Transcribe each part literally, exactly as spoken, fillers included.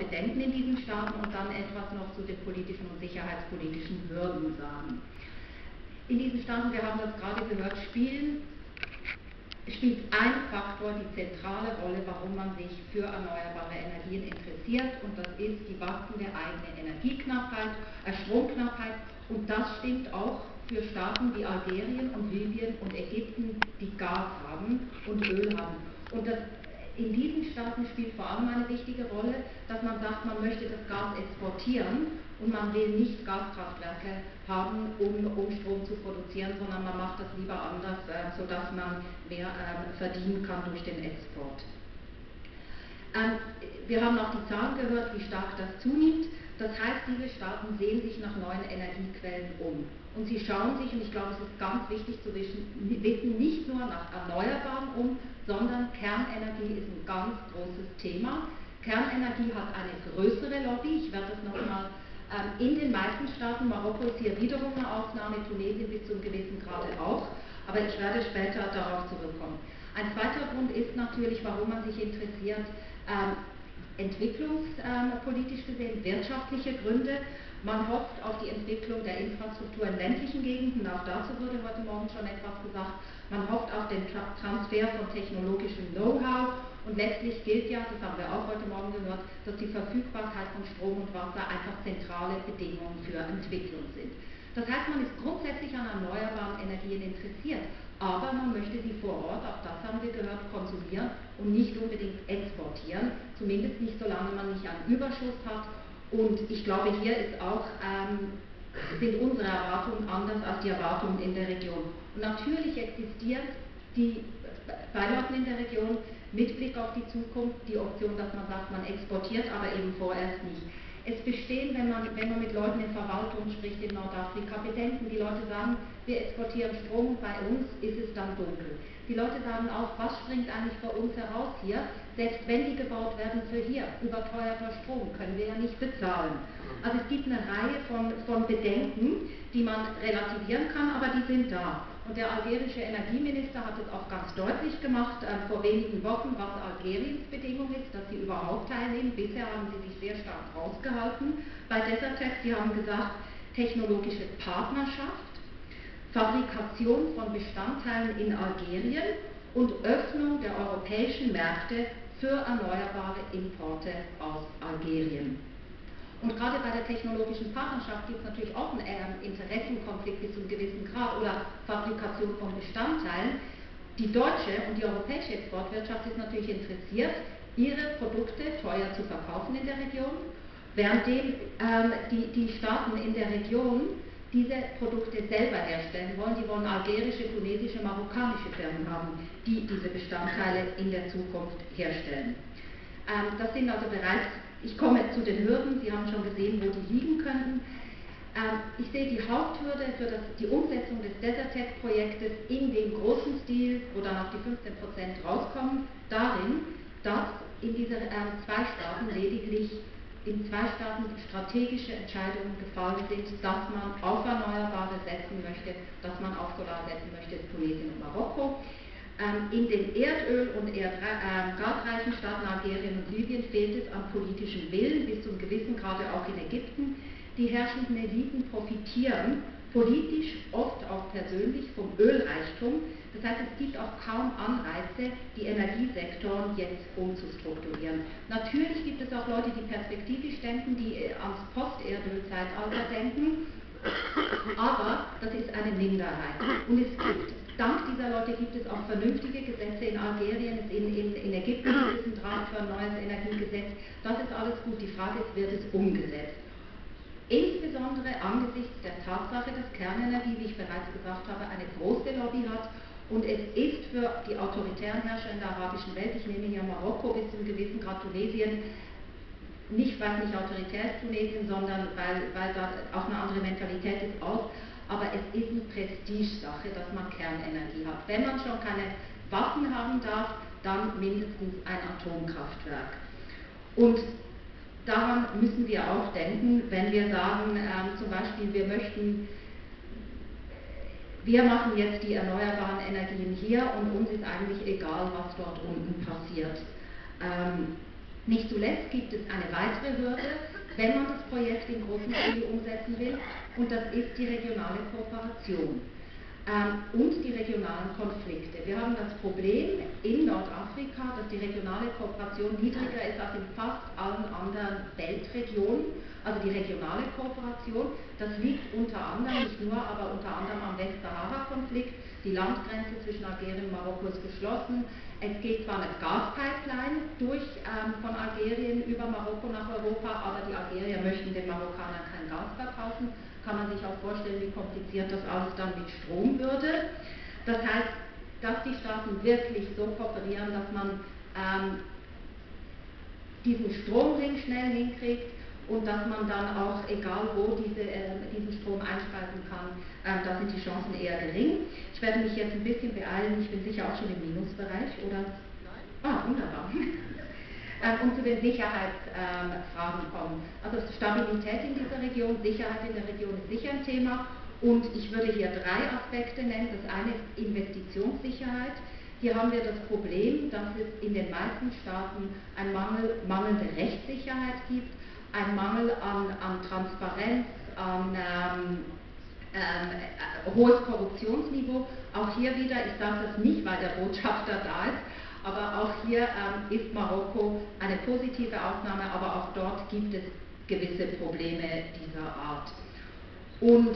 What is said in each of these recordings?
Bedenken in diesen Staaten und dann etwas noch zu den politischen und sicherheitspolitischen Hürden sagen. In diesen Staaten, wir haben das gerade gehört, spielen, spielt ein Faktor die zentrale Rolle, warum man sich für erneuerbare Energien interessiert, und das ist die wachsende eigene Energieknappheit, äh, Stromknappheit, und das stimmt auch für Staaten wie Algerien und Libyen und Ägypten, die Gas haben und Öl haben. Und das, in diesen Staaten spielt vor allem eine wichtige Rolle, dass man sagt, man möchte das Gas exportieren und man will nicht Gaskraftwerke haben, um, um Strom zu produzieren, sondern man macht das lieber anders, äh, sodass man mehr äh, verdienen kann durch den Export. Ähm, wir haben auch die Zahlen gehört, wie stark das zunimmt. Das heißt, diese Staaten sehen sich nach neuen Energiequellen um. Und sie schauen sich, und ich glaube, es ist ganz wichtig zu wissen, wissen nicht nur nach Erneuerbaren um, sondern Kernenergie ist ein ganz großes Thema. Kernenergie hat eine größere Lobby. Ich werde das nochmal ähm, in den meisten Staaten, Marokko ist hier wiederum eine Ausnahme, Tunesien bis zu einem gewissen Grade auch, aber ich werde später darauf zurückkommen. Ein zweiter Grund ist natürlich, warum man sich interessiert, ähm, entwicklungspolitisch gesehen, wirtschaftliche Gründe. Man hofft auf die Entwicklung der Infrastruktur in ländlichen Gegenden, auch dazu wurde heute Morgen schon etwas gesagt. Man hofft auf den Transfer von technologischem Know-how, und letztlich gilt ja, das haben wir auch heute Morgen gehört, dass die Verfügbarkeit von Strom und Wasser einfach zentrale Bedingungen für Entwicklung sind. Das heißt, man ist grundsätzlich an erneuerbaren Energien interessiert, aber man möchte sie vor Ort, auch das haben wir gehört, konsumieren und nicht unbedingt exportieren, zumindest nicht solange man nicht einen Überschuss hat. Und ich glaube, hier ist auch, ähm, sind unsere Erwartungen anders als die Erwartungen in der Region. Und natürlich existiert die Beilagen in der Region mit Blick auf die Zukunft die Option, dass man sagt, man exportiert, aber eben vorerst nicht. Es bestehen, wenn man, wenn man mit Leuten in Verwaltung spricht in Nordafrika, Bedenken. Die Leute sagen, wir exportieren Strom, bei uns ist es dann dunkel. Die Leute sagen auch, was springt eigentlich bei uns heraus hier? Selbst wenn die gebaut werden für hier, überteuerter Strom, können wir ja nicht bezahlen. Also es gibt eine Reihe von, von Bedenken, die man relativieren kann, aber die sind da. Und der algerische Energieminister hat es auch ganz deutlich gemacht, äh, vor wenigen Wochen, was Algeriens Bedingung ist, dass sie überhaupt teilnehmen. Bisher haben sie sich sehr stark rausgehalten bei Desertec. Sie haben gesagt, technologische Partnerschaft, Fabrikation von Bestandteilen in Algerien und Öffnung der europäischen Märkte für erneuerbare Importe aus Algerien. Und gerade bei der technologischen Partnerschaft gibt es natürlich auch einen äh, Interessenkonflikt bis zu einem gewissen Grad oder Fabrikation von Bestandteilen. Die deutsche und die europäische Exportwirtschaft ist natürlich interessiert, ihre Produkte teuer zu verkaufen in der Region, währenddem ähm, die, die Staaten in der Region diese Produkte selber herstellen wollen. Die wollen algerische, tunesische, marokkanische Firmen haben, die diese Bestandteile in der Zukunft herstellen. Ähm, das sind also bereits, ich komme zu den Hürden, Sie haben schon gesehen, wo die liegen könnten. Ähm, ich sehe die Haupthürde für das, die Umsetzung des Desertec-Projektes in dem großen Stil, wo dann auch die fünfzehn Prozent rauskommen, darin, dass in diesen ähm, zwei Staaten lediglich in zwei Staaten strategische Entscheidungen gefallen sind, dass man auf Erneuerbare setzen möchte, dass man auf Solar setzen möchte, Tunesien und Marokko. Ähm, in den Erdöl- und Erd äh, gasreichen Staaten Algerien und Libyen fehlt es an politischem Willen, bis zum gewissen Grade auch in Ägypten. Die herrschenden Eliten profitieren politisch, oft auch persönlich vom Ölreichtum. Das heißt, es gibt auch kaum Anreize, die Energiesektoren jetzt umzustrukturieren. Natürlich gibt es auch Leute, die perspektivisch denken, die ans Post-Erdöl-Zeitalter denken, aber das ist eine Minderheit. Und es gibt, dank dieser Leute gibt es auch vernünftige Gesetze in Algerien, in, in, in Ägypten gibt es einen Draht für ein neues Energiegesetz. Das ist alles gut. Die Frage ist, wird es umgesetzt? Insbesondere angesichts der Tatsache, dass Kernenergie, wie ich bereits gesagt habe, eine große Lobby hat, und es ist für die autoritären Herrscher in der arabischen Welt, ich nehme hier Marokko bis zu einem gewissen Grad, Tunesien, nicht weil es nicht autoritär ist Tunesien, sondern weil, weil da auch eine andere Mentalität ist auch, aber es ist eine Prestigesache, dass man Kernenergie hat. Wenn man schon keine Waffen haben darf, dann mindestens ein Atomkraftwerk. Und daran müssen wir auch denken, wenn wir sagen, ähm, zum Beispiel, wir möchten, wir machen jetzt die erneuerbaren Energien hier und uns ist eigentlich egal, was dort unten passiert. Ähm, Nicht zuletzt gibt es eine weitere Hürde, wenn man das Projekt im großen Stil umsetzen will, und das ist die regionale Kooperation ähm, und die regionalen Konflikte. Wir haben das Problem in Nordafrika, dass die regionale Kooperation niedriger ist als in fast allen anderen Weltregionen. Also die regionale Kooperation, das liegt unter anderem, nicht nur, aber unter anderem am Westsahara-Konflikt. Die Landgrenze zwischen Algerien und Marokko ist geschlossen. Es geht zwar eine Gaspipeline durch, ähm, von Algerien über Marokko nach Europa, aber die Algerier möchten den Marokkanern kein Gas verkaufen. Kann man sich auch vorstellen, wie kompliziert das alles dann mit Strom würde. Das heißt, dass die Staaten wirklich so kooperieren, dass man ähm, diesen Stromring schnell hinkriegt und dass man dann auch, egal wo, diese, äh, diesen Strom einspeisen kann, äh, da sind die Chancen eher gering. Ich werde mich jetzt ein bisschen beeilen, ich bin sicher auch schon im Minusbereich, oder? Nein. Ah, wunderbar. ähm, und zu den Sicherheitsfragen ähm, kommen. Also Stabilität in dieser Region, Sicherheit in der Region ist sicher ein Thema, und ich würde hier drei Aspekte nennen. Das eine ist Investitionssicherheit. Hier haben wir das Problem, dass es in den meisten Staaten eine Mangel, mangelnde Rechtssicherheit gibt, ein Mangel an, an Transparenz, an ähm, ähm, hohes Korruptionsniveau. Auch hier wieder, ich sage das nicht, weil der Botschafter da ist, aber auch hier ähm, ist Marokko eine positive Ausnahme, aber auch dort gibt es gewisse Probleme dieser Art. Und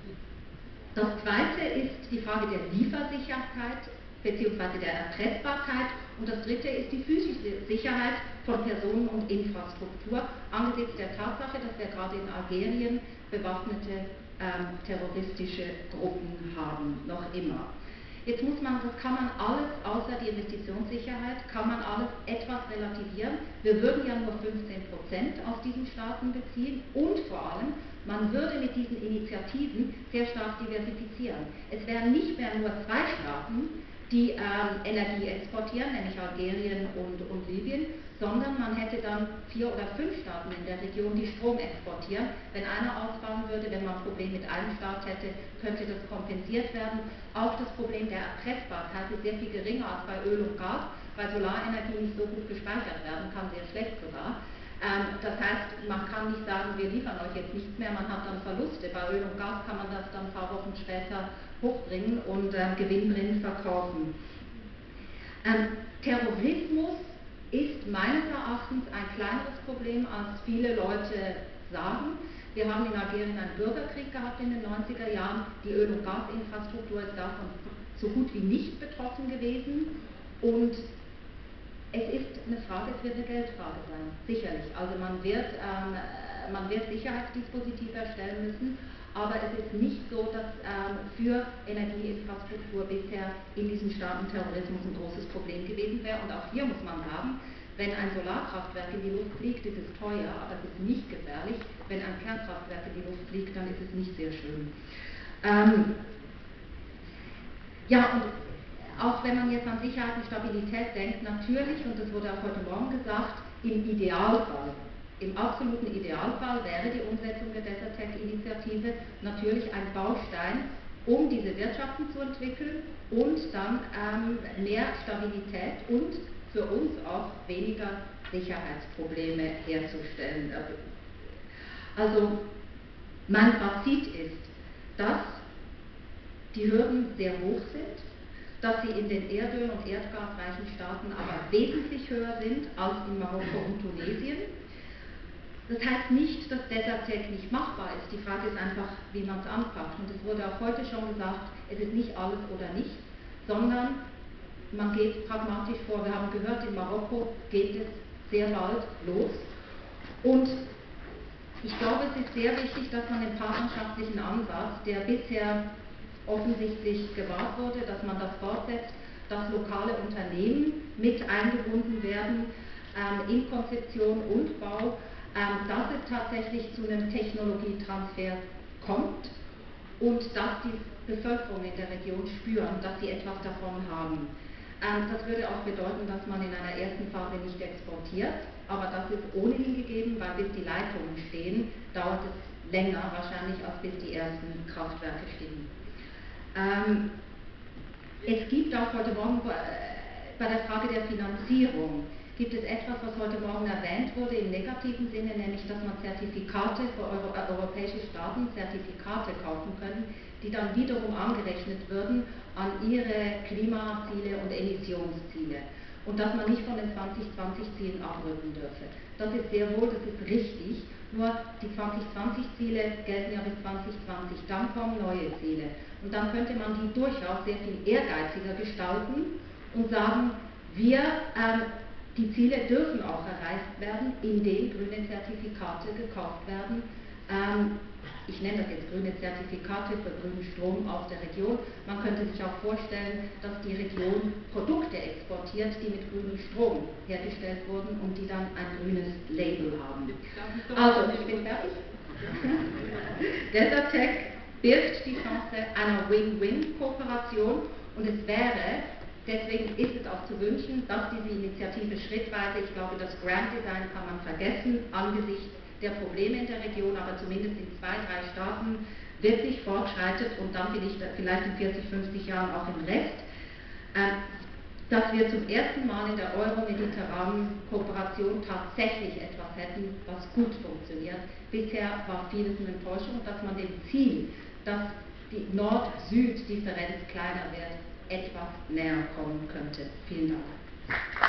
das Zweite ist die Frage der Liefersicherheit bzw. der Erpressbarkeit, und das Dritte ist die physische Sicherheit von Personen und Infrastruktur angesichts der Tatsache, dass wir gerade in Algerien bewaffnete ähm, terroristische Gruppen haben, noch immer. Jetzt muss man, das kann man alles, außer die Investitionssicherheit, kann man alles etwas relativieren. Wir würden ja nur fünfzehn Prozent aus diesen Staaten beziehen, und vor allem, man würde mit diesen Initiativen sehr stark diversifizieren. Es wären nicht mehr nur zwei Staaten, die ähm, Energie exportieren, nämlich Algerien und, und Libyen, sondern man hätte dann vier oder fünf Staaten in der Region, die Strom exportieren. Wenn einer ausfallen würde, wenn man ein Problem mit einem Staat hätte, könnte das kompensiert werden. Auch das Problem der Erpressbarkeit ist sehr viel geringer als bei Öl und Gas, weil Solarenergie nicht so gut gespeichert werden kann, sehr schlecht sogar. Ähm, das heißt, man kann nicht sagen, wir liefern euch jetzt nichts mehr, man hat dann Verluste. Bei Öl und Gas kann man das dann ein paar Wochen später hochbringen und äh, gewinnbringend verkaufen. Ähm, Terrorismus ist meines Erachtens ein kleineres Problem, als viele Leute sagen. Wir haben in Algerien einen Bürgerkrieg gehabt in den neunziger Jahren. Die Öl- und Gasinfrastruktur ist davon so gut wie nicht betroffen gewesen. Und es ist eine Frage, es wird eine Geldfrage sein, sicherlich. Also man wird, ähm, man wird Sicherheitsdispositive erstellen müssen, aber es ist nicht so, dass ähm, für Energieinfrastruktur bisher in diesen Staaten Terrorismus ein großes Problem gewesen wäre. Und auch hier muss man sagen, wenn ein Solarkraftwerk in die Luft fliegt, ist es teuer, aber es ist nicht gefährlich. Wenn ein Kernkraftwerk in die Luft fliegt, dann ist es nicht sehr schön. Ähm, ja, und auch wenn man jetzt an Sicherheit und Stabilität denkt, natürlich, und das wurde auch heute Morgen gesagt, im Idealfall, im absoluten Idealfall wäre die Umsetzung der Desertec-Initiative natürlich ein Baustein, um diese Wirtschaften zu entwickeln und dann ähm, mehr Stabilität und für uns auch weniger Sicherheitsprobleme herzustellen. Also mein Fazit ist, dass die Hürden sehr hoch sind, dass sie in den Erdöl- und erdgasreichen Staaten aber wesentlich höher sind als in Marokko und Tunesien. Das heißt nicht, dass Desertec nicht machbar ist. Die Frage ist einfach, wie man es anpackt. Und es wurde auch heute schon gesagt, es ist nicht alles oder nichts, sondern man geht pragmatisch vor. Wir haben gehört, in Marokko geht es sehr bald los. Und ich glaube, es ist sehr wichtig, dass man den partnerschaftlichen Ansatz, der bisher offensichtlich gewahrt wurde, dass man das fortsetzt, dass lokale Unternehmen mit eingebunden werden ähm, in Konzeption und Bau, ähm, dass es tatsächlich zu einem Technologietransfer kommt und dass die Bevölkerung in der Region spüren, dass sie etwas davon haben. Ähm, das würde auch bedeuten, dass man in einer ersten Phase nicht exportiert, aber das ist ohnehin gegeben, weil bis die Leitungen stehen, dauert es länger wahrscheinlich, als bis die ersten Kraftwerke stehen. Ähm, es gibt auch heute Morgen bei der Frage der Finanzierung gibt es etwas, was heute Morgen erwähnt wurde im negativen Sinne, nämlich dass man Zertifikate für Euro, äh, europäische Staaten, Zertifikate kaufen können, die dann wiederum angerechnet würden an ihre Klimaziele und Emissionsziele. Und dass man nicht von den zwanzig zwanzig Zielen abrücken dürfe. Das ist sehr wohl, das ist richtig, nur die zwanzig zwanzig Ziele gelten ja bis zwanzig zwanzig, dann kommen neue Ziele. Und dann könnte man die durchaus sehr viel ehrgeiziger gestalten und sagen, wir, ähm, die Ziele dürfen auch erreicht werden, indem grüne Zertifikate gekauft werden. Ähm, ich nenne das jetzt grüne Zertifikate für grünen Strom aus der Region. Man könnte sich auch vorstellen, dass die Region Produkte exportiert, die mit grünem Strom hergestellt wurden und die dann ein grünes Label haben. Also, ich bin fertig. Desertec birgt die Chance einer Win-Win-Kooperation und es wäre, deswegen ist es auch zu wünschen, dass diese Initiative schrittweise, ich glaube, das Grand Design kann man vergessen, angesichts der Probleme in der Region, aber zumindest in zwei, drei Staaten wirklich fortschreitet und dann vielleicht in vierzig, fünfzig Jahren auch im Rest, äh, dass wir zum ersten Mal in der euro-mediterranen Kooperation tatsächlich etwas hätten, was gut funktioniert. Bisher war vieles eine Enttäuschung, dass man dem Ziel, dass die Nord-Süd-Differenz kleiner wird, etwas näher kommen könnte. Vielen Dank.